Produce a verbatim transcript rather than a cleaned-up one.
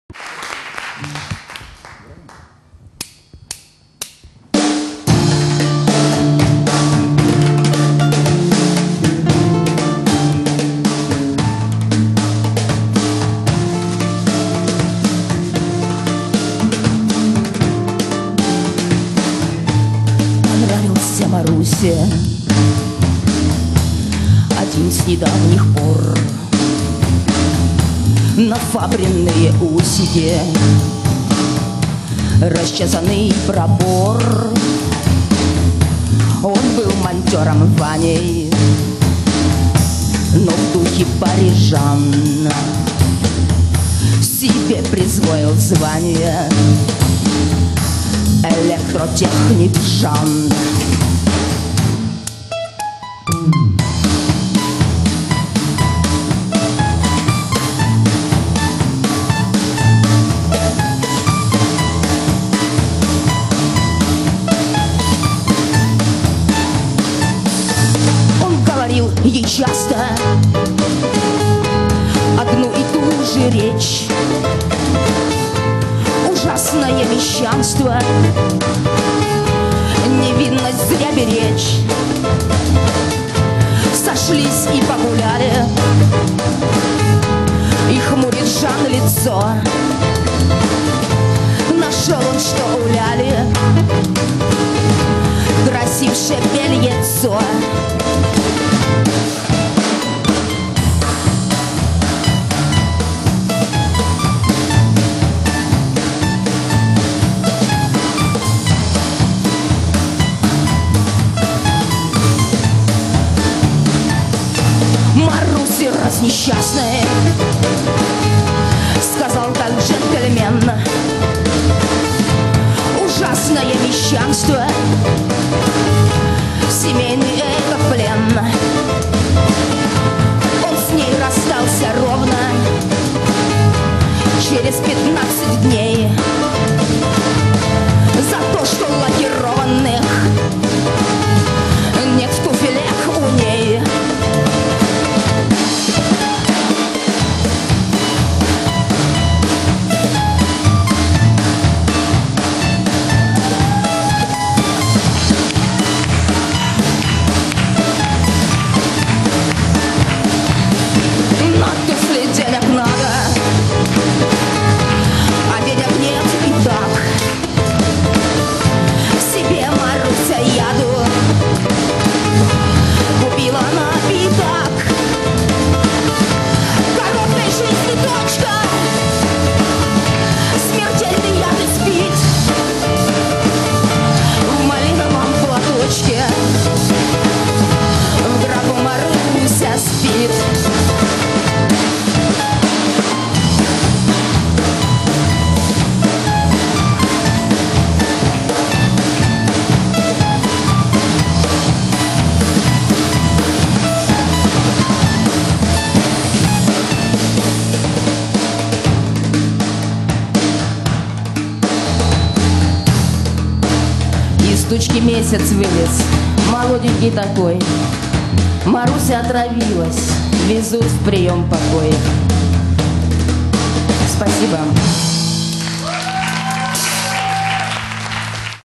Понравился Марусе один с недавних пор. Нафабренные усики, расчесанный пробор. Он был монтёром Ваней, но в духе парижан себе присвоил звание электротехник Жан. Ей часто одну и ту же речь. Ужасное мещанство, невинность зря беречь. Сошлись и погуляли, и хмурит Жан лицо. Нашел он, что у Ляли красившее бельецо. Маруси, раз несчастная, сказал так джентльмен. Ужасное мещанство, семейный экоплен. Он с ней расстался ровно через пятнадцать дней за то, что лакированных нет туфелек у ней. В гробу Маруся спит. Из тучки месяц вылез, молоденький такой. Маруся отравилась, везут в прием покой. Спасибо.